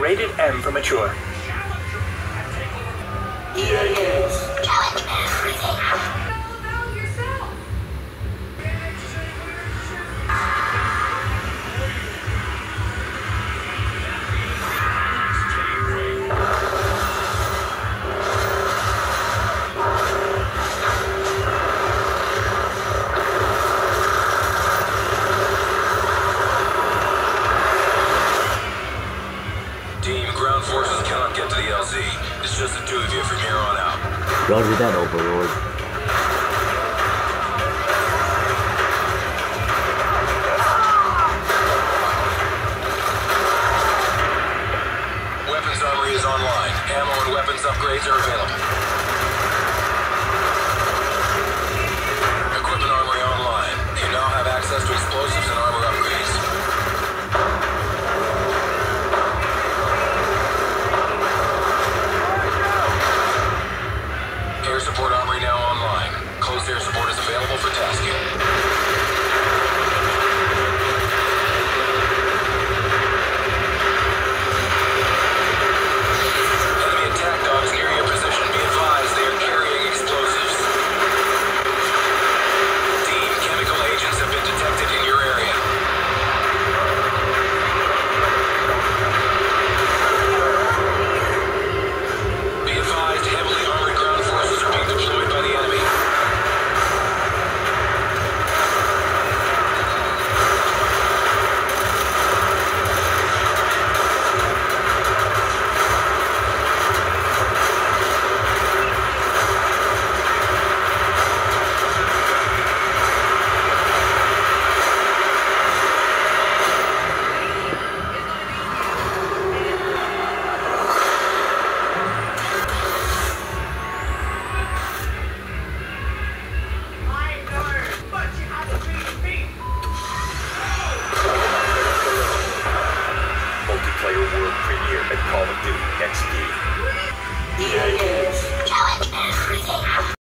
Rated M for mature. EA Games. Challenge everything. Team, ground forces cannot get to the LZ. It's just the two of you from here on out. Roger that, Overlord. Weapons armory is online. Ammo and weapons upgrades are available. Equipment armory online. You now have access to explosives and armor upgrades. Air support armory now online. Closed air support is available for tasking. Enemy attack dogs near your position. Be advised they are carrying explosives. Team, chemical agents have been detected in your area. Be advised heavily armored ground forces are being deployed by the enemy. Multiplayer world premiere at Call of Duty next year. EA Games.